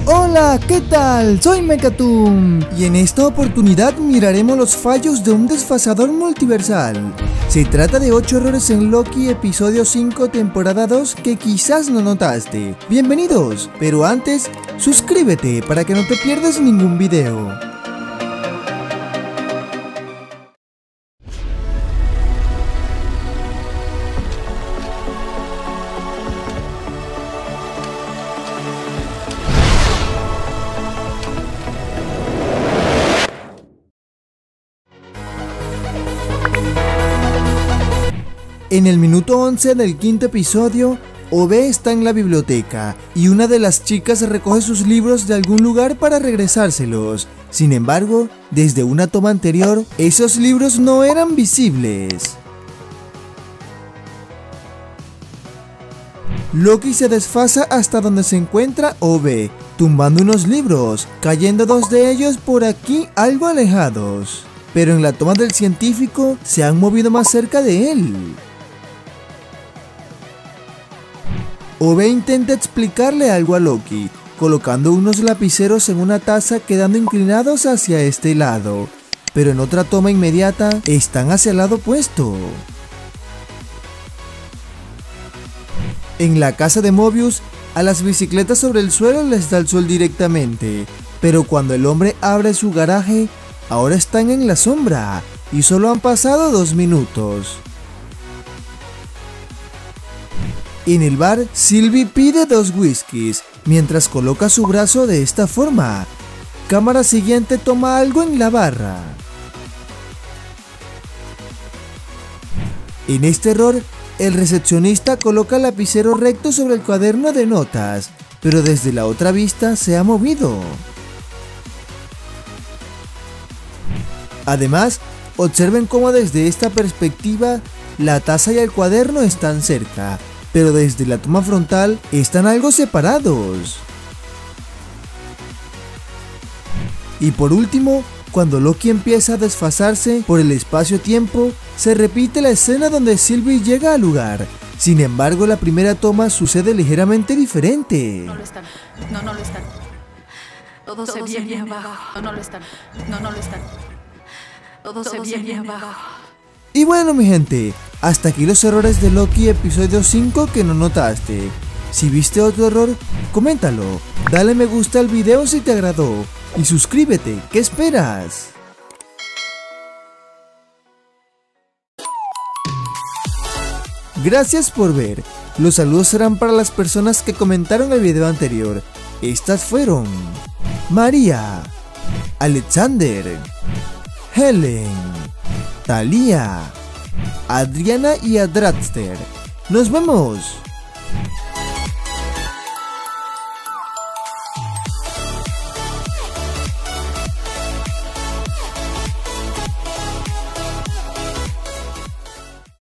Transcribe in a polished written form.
Hola, ¿qué tal? Soy Mecatum y en esta oportunidad miraremos los fallos de un desfasador multiversal. Se trata de 8 errores en Loki episodio 5 temporada 2 que quizás no notaste. Bienvenidos, pero antes, suscríbete para que no te pierdas ningún video. En el minuto 11 del quinto episodio, Ove está en la biblioteca y una de las chicas recoge sus libros de algún lugar para regresárselos. Sin embargo, desde una toma anterior, esos libros no eran visibles. Loki se desfasa hasta donde se encuentra Ove, tumbando unos libros, cayendo 2 de ellos por aquí algo alejados. Pero en la toma del científico, se han movido más cerca de él. Ove intenta explicarle algo a Loki, colocando unos lapiceros en una taza quedando inclinados hacia este lado, pero en otra toma inmediata están hacia el lado opuesto. En la casa de Mobius, a las bicicletas sobre el suelo les da el sol directamente, pero cuando el hombre abre su garaje, ahora están en la sombra y solo han pasado 2 minutos. En el bar, Sylvie pide 2 whiskies, mientras coloca su brazo de esta forma. Cámara siguiente toma algo en la barra. En este error, el recepcionista coloca el lapicero recto sobre el cuaderno de notas, pero desde la otra vista se ha movido. Además, observen cómo desde esta perspectiva, la taza y el cuaderno están cerca, pero desde la toma frontal están algo separados. Y por último, cuando Loki empieza a desfasarse por el espacio-tiempo, se repite la escena donde Sylvie llega al lugar. Sin embargo, la primera toma sucede ligeramente diferente. No lo están. No lo están. Todo se viene abajo. No lo están. No lo están. Todo se viene abajo. Y bueno mi gente, hasta aquí los errores de Loki episodio 5 que no notaste. Si viste otro error, coméntalo, dale me gusta al video si te agradó y suscríbete, ¿qué esperas? Gracias por ver, los saludos serán para las personas que comentaron el video anterior. Estas fueron María, Alexander, Helen, Thalía, Adriana y Adratster. ¡Nos vemos!